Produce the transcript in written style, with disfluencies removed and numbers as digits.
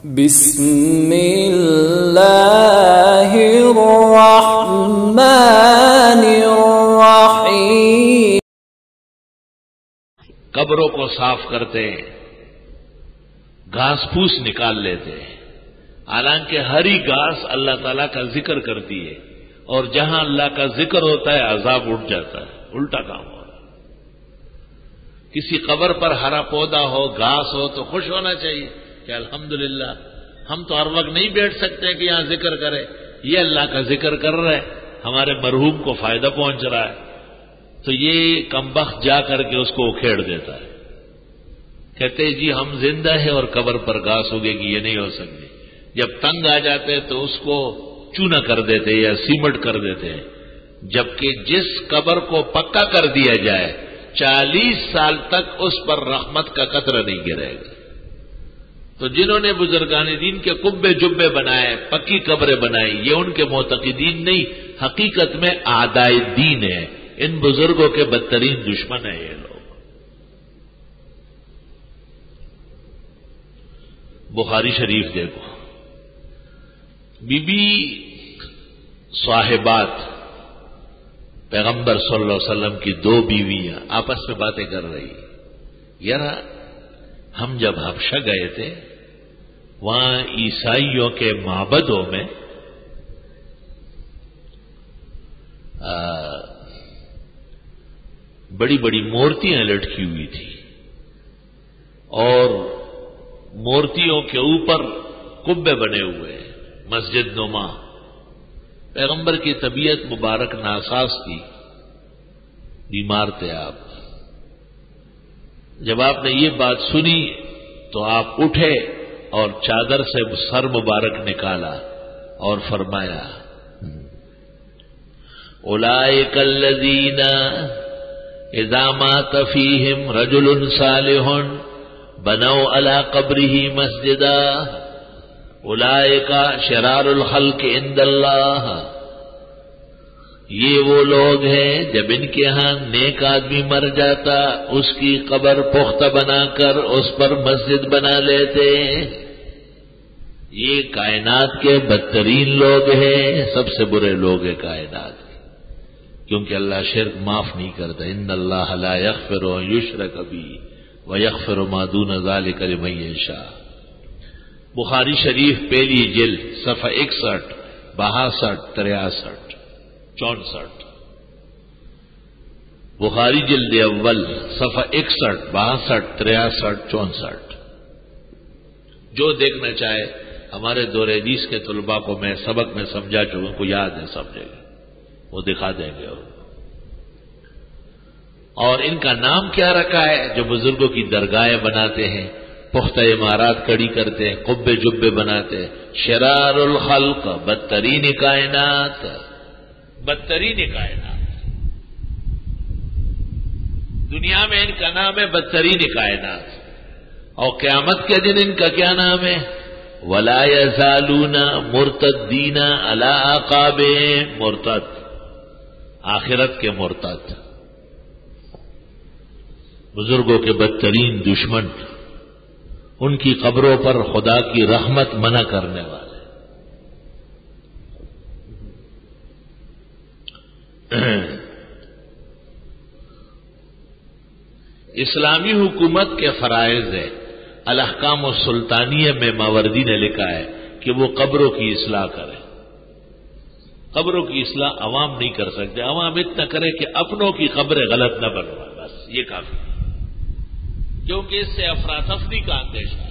بسم اللہ الرحمن الرحیم۔ قبروں کو صاف کرتے ہیں، گھاس پھوس نکال لیتے ہیں، حالانکہ ہری گھاس اللہ تعالیٰ کا ذکر کرتی ہے، اور جہاں اللہ کا ذکر ہوتا ہے عذاب اٹھ جاتا ہے، الٹا کام ہو رہا ہے۔ کسی قبر پر ہرا پودا ہو، گھاس ہو تو خوش ہونا چاہیے کہ الحمدللہ، ہم تو ہر وقت نہیں بیٹھ سکتے کہ یہاں ذکر کرے، یہ اللہ کا ذکر کر رہے ہیں، ہمارے مرحوم کو فائدہ پہنچ رہا ہے، تو یہ کمبخت جا کر کے اس کو اکھیڑ دیتا ہے، کہتے ہیں جی ہم زندہ ہیں اور قبر پر گھاس اگے گی، یہ نہیں ہو سکتی۔ جب تنگ آ جاتے ہیں تو اس کو چونا کر دیتے یا سیمٹ کر دیتے ہیں، جبکہ جس قبر کو پکا کر دیا جائے 40 سال تک اس پر رحمت کا قطرہ نہیں گرے گا۔ تو جنہوں نے بزرگان دین کے قبے جبے بنائے، پکی قبریں بنائی، یہ ان کے معتقدین نہیں، حقیقت میں اعدائے دین ہے، ان بزرگوں کے بدترین دشمن ہیں یہ لوگ۔ بخاری شریف دیکھو، بی بی صاحبات پیغمبر صلی اللہ علیہ وسلم کی 2 بیویاں آپس میں باتیں کر رہی، یار ہم جب حبشہ گئے تھے وہاں عیسائیوں کے معبدوں میں بڑی بڑی مورتیاں لٹکی ہوئی تھی، اور مورتیوں کے اوپر قبے بنے ہوئے، مسجد نما۔ پیغمبر کی طبیعت مبارک ناساز تھی، بیمار تھے آپ۔ جب آپ نے یہ بات سنی تو آپ اٹھے اور چادر سے سر مبارک نکالا اور فرمایا اولئک الذین اذا مات فیہم رجل صالح بنوا علی قبرہ مسجدا اولئک شرار الخلق عند اللہ۔ یہ وہ لوگ ہیں جب ان کے ہاں نیک آدمی مر جاتا اس کی قبر پختہ بنا کر اس پر مسجد بنا لیتے۔ یہ کائنات کے بدترین لوگ ہیں، سب سے برے لوگ ہیں کائنات کے، کیونکہ اللہ شرک معاف نہیں کرتا۔ ان اللہ لا یغفر ان یشرک بہ ویغفر ما دون ذلک لمن یشاء۔ بخاری شریف پہلی جلد صفحہ 61، 62، 63، 64۔ بخاری جلد اول صفحہ 61، 62، 63، 64۔ جو دیکھنا چاہے ہمارے دور حدیث کے طلباء کو میں سبق میں سمجھا چکا ہوں، کو یاد ہے، سمجھے گا، وہ دکھا دیں گے۔ اور ان کا نام کیا رکھا ہے؟ جو بزرگوں کی درگاہیں بناتے ہیں، پختہ عمارات کھڑی کرتے ہیں، قبے جبے بناتے ہیں، شرار الخلق، بدترین کائنات، بدترین کائنات۔ دنیا میں ان کا نام ہے بدترین کائنات، اور قیامت کے دن ان کا کیا نام ہے؟ وَلَا يَزَالُونَ مُرْتَدِّينَ عَلَىٰ أَعْقَابِهِمْ، مرتد، آخرت کے مرتد، بزرگوں کے بدترین دشمن، ان کی قبروں پر خدا کی رحمت منع کرنے والے۔ اسلامی حکومت کے فرائض ہے، الاحکام السلطانیہ میں ماوردی نے لکھا ہے کہ وہ قبروں کی اصلاح کرے۔ قبروں کی اصلاح عوام نہیں کر سکتے، عوام اتنا کرے کہ اپنوں کی قبریں غلط نہ بنوائے، بس یہ کافی، کیونکہ اس سے افراتفری کا اندیشہ ہے۔